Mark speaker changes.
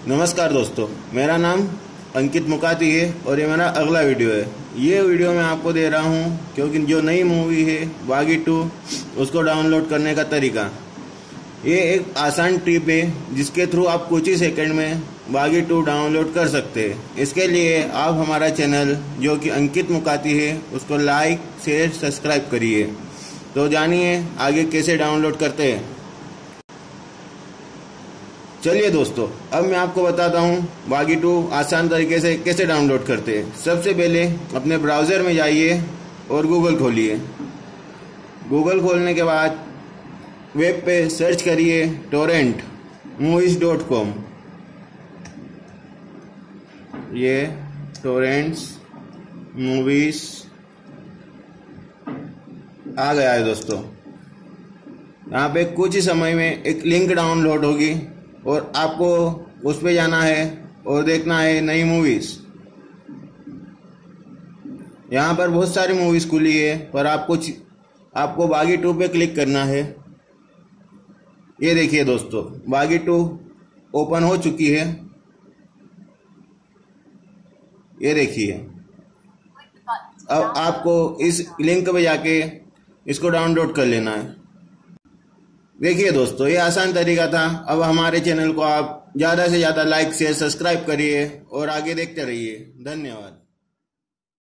Speaker 1: नमस्कार दोस्तों, मेरा नाम अंकित मुकाती है और ये मेरा अगला वीडियो है। ये वीडियो मैं आपको दे रहा हूँ क्योंकि जो नई मूवी है बागी 2 उसको डाउनलोड करने का तरीका। ये एक आसान टिप है जिसके थ्रू आप कुछ ही सेकंड में बागी 2 डाउनलोड कर सकते हैं। इसके लिए आप हमारा चैनल जो कि अंकित मुकाती है उसको लाइक शेयर सब्सक्राइब करिए। तो जानिए आगे कैसे डाउनलोड करते हैं। चलिए दोस्तों, अब मैं आपको बताता हूँ बागी 2 आसान तरीके से कैसे डाउनलोड करते हैं। सबसे पहले अपने ब्राउज़र में जाइए और गूगल खोलिए। गूगल खोलने के बाद वेब पे सर्च करिए टोरेंट movies.com। ये टोरेंट्स मूवीज आ गया है दोस्तों। यहाँ पे कुछ ही समय में एक लिंक डाउनलोड होगी और आपको उस पे जाना है और देखना है नई मूवीज। यहाँ पर बहुत सारी मूवीज खुली है पर आपको बागी 2 पे क्लिक करना है। ये देखिए दोस्तों, बागी 2 ओपन हो चुकी है। ये देखिए, अब आपको इस लिंक पे जाके इसको डाउनलोड कर लेना है। देखिए दोस्तों, ये आसान तरीका था। अब हमारे चैनल को आप ज़्यादा से ज़्यादा लाइक शेयर सब्सक्राइब करिए और आगे देखते रहिए। धन्यवाद।